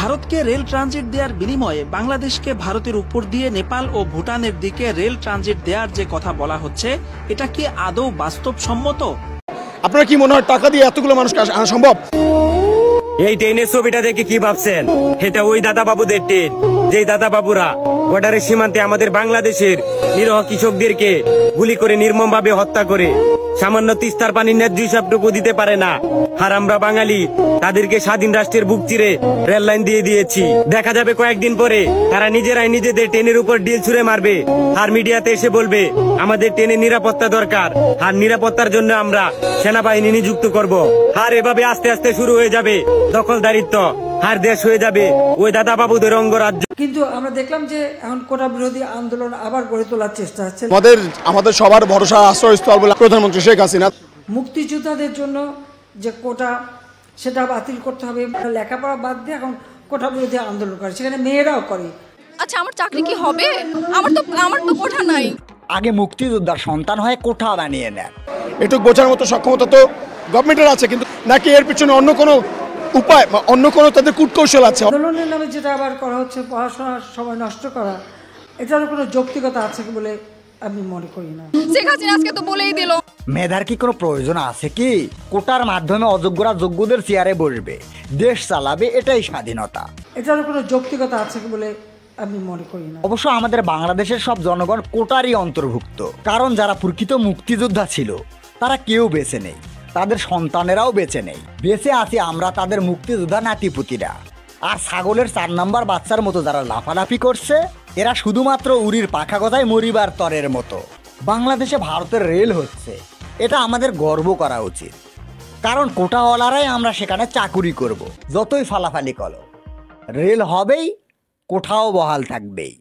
ভারতকে rail transit দেওয়ার বিনিময়ে বাংলাদেশকে ভারতের উপর দিয়ে নেপাল ও ভুটানের দিকে রেল ট্রানজিট দেওয়ার যে কথা বলা হচ্ছে, এটা কি আদৌ বাস্তবসম্মত? আপনার কি মনে হয় টাকা দিয়ে এতগুলো মানুষ আনা সম্ভব? এই ট্রেনের ছবিটা দেখে কি ভাবছেন? এটা ওই দাদা বাবুদের ট্রেন, যেই দাদা বাবুরা বর্ডারের সীমান্তে আমাদের বাংলাদেশের নিরহ কৃষকদেরকে গুলি করে নির্মমভাবে হত্যা করে সামান্য তিস্তার পানির ন্যায্য হিসাবটুকু দিতে পারে না। আর আমরা বাঙালি তাদেরকে স্বাধীন রাষ্ট্রের বুক চিরে রেল লাইন দিয়ে দিয়েছি। দেখা যাবে কয়েকদিন পরে তারা নিজেরাই নিজেদের ট্রেনের উপর ডিল ছুড়ে মারবে, আর মিডিয়াতে এসে বলবে আমাদের ট্রেনের নিরাপত্তা দরকার, আর নিরাপত্তার জন্য আমরা সেনাবাহিনী নিযুক্ত করব। আর এভাবে আস্তে আস্তে শুরু হয়ে যাবে দখলদারিত্ব, আর দেশ হয়ে যাবে ওই দাদা বাবুদের অঙ্গরাজ্য। কিন্তু আমরা দেখলাম যে এখন কোটা বিরোধী আন্দোলন আবার গড়ে তোলার চেষ্টা হচ্ছে। আমাদের সবার ভরসা আশ্রয়স্থল বলে প্রধানমন্ত্রী শেখ হাসিনা। মুক্তিযোদ্ধাদের জন্য যে কোটা, সেটা বাতিল করতে হবে। লেখাপড়া বাদ দিয়ে এখন কোটা বিরোধী আন্দোলন করে, সেখানে মেয়েরাও করে। আচ্ছা, আমার চাকরি কি হবে? আমার তো কোঠা নাই। আগে মুক্তিযোদ্ধার সন্তান হয়ে কোঠা বানিয়ে নেন। এটুকু বোঝার মতো সক্ষমতা তো গভর্নমেন্টের আছে, কিন্তু নাকি এর পিছনে অন্য কোনো উপায়, অন্য কোনো তাদের কূটকৌশল আছে? আন্দোলনের নামে যেটা আবার করা হচ্ছে, পড়াশোনার সময় নষ্ট করা, এটার কোনো যৌক্তিকতা আছে বলে আমি মনে করি না। শেখ হাসিনা আজকে তো বলেই দিল। মেধার কি কোনো প্রয়োজন আছে কি? কোটার মাধ্যমে অযোগ্যরা যোগ্যদের চেয়ারে বসবে, দেশ চালাবে, এটাই স্বাধীনতা। এটার কোনো যৌক্তিকতা আছে বলে আমি মনে করি না। অবশ্য আমাদের বাংলাদেশের সব জনগণ কোটারই অন্তর্ভুক্ত, কারণ যারা প্রকৃত মুক্তিযোদ্ধা ছিল তারা কেউ বেঁচে নেই, তাদের সন্তানেরাও বেঁচে নেই। বেঁচে আছি আমরা, তাদের মুক্তিযোদ্ধা নাতিপুতিরা। আর ছাগলের 4 নাম্বার বাচ্চার মতো যারা লাফালাফি করছে, এরা শুধুমাত্র উড়ির পাখা গজায় মরিবার তরের মতো। বাংলাদেশে ভারতের রেল হচ্ছে, এটা আমাদের গর্ব করা উচিত, কারণ কোটাওয়ালারাই আমরা সেখানে চাকুরি করব। যতই ফালাফালি করো, রেল হবেই, কোঠাও বহাল থাকবেই।